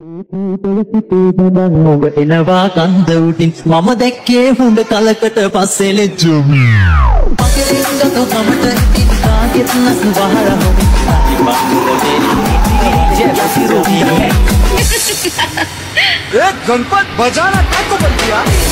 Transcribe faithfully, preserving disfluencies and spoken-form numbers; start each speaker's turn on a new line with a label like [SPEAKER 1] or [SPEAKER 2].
[SPEAKER 1] ඔබ එනවා කන්ද උටින් මම දැක්කේ හොඳ කලකට පස්සේ ලෙජ්ජු මගෙන් ගත මමට ඉතින් කාගෙත් නස් වහරම
[SPEAKER 2] एक गणपत बजाना क्या को बोल दिया